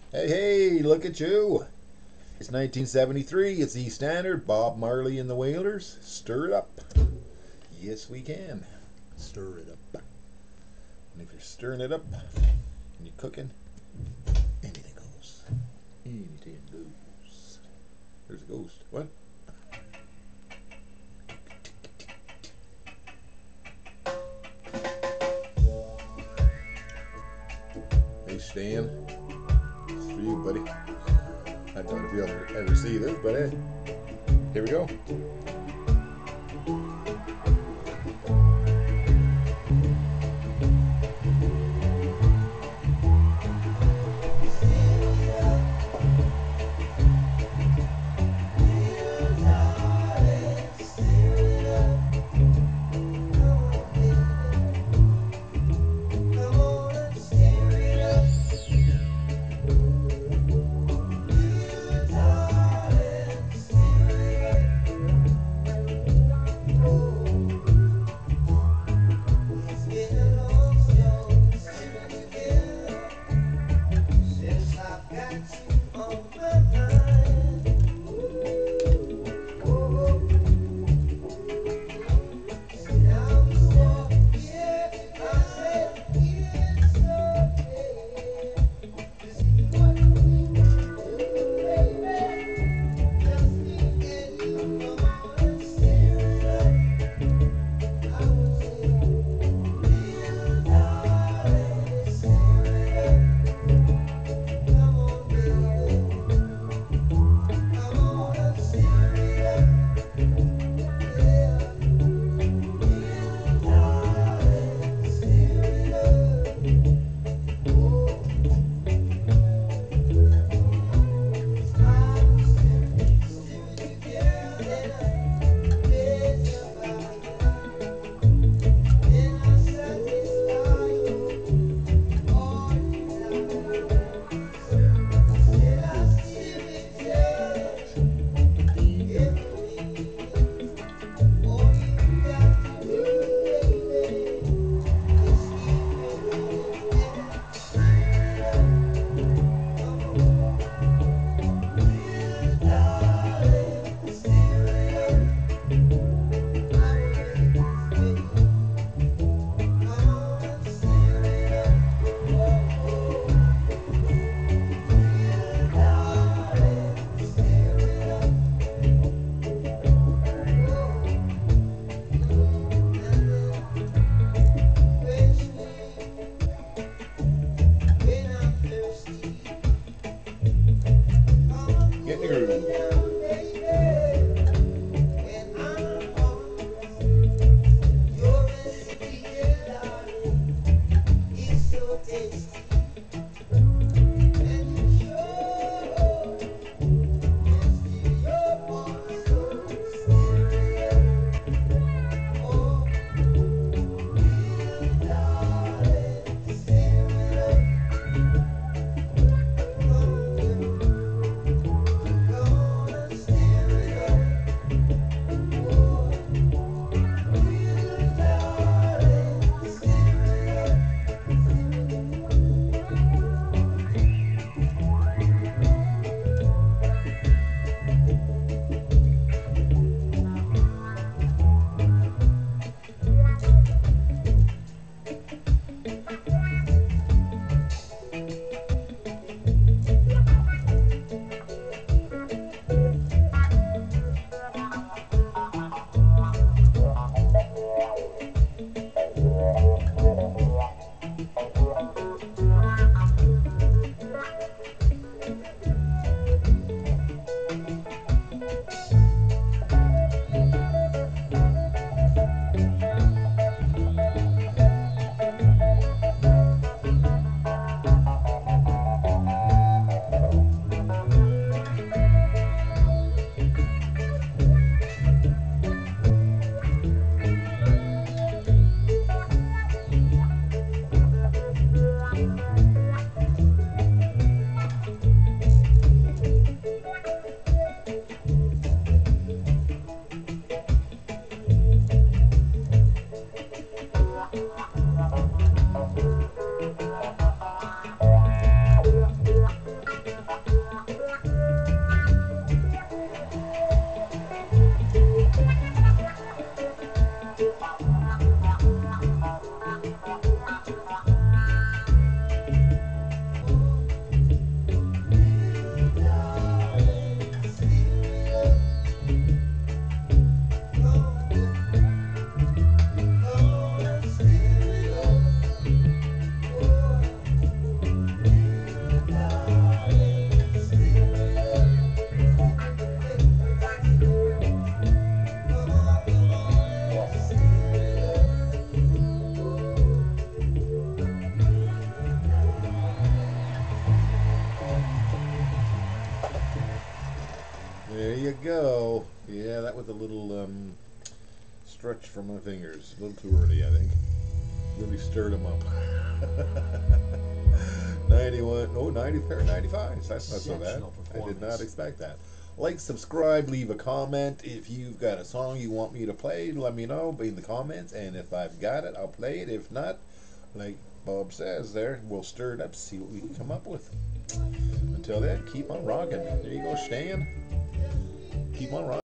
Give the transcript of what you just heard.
Hey, hey, look at you. It's 1973. It's E Standard. Bob Marley and the Wailers. Stir it up. Yes, we can. Stir it up. And if you're stirring it up and you're cooking, anything goes. Anything goes. There's a ghost. What? Hey, Stan. It's for you, buddy. I don't know if you'll ever see this, but hey, here we go. Get in the groove. go. Yeah, that was a little stretch from my fingers. A little too early, I think. Really stirred them up. 91, no, 90, 95. That's not so bad. I did not expect that. Like, subscribe, leave a comment. If you've got a song you want me to play, let me know in the comments. And if I've got it, I'll play it. If not, like Bob says there, we'll stir it up, see what we can come up with. Until then, keep on rocking. There you go, Stan. Keep on rocking.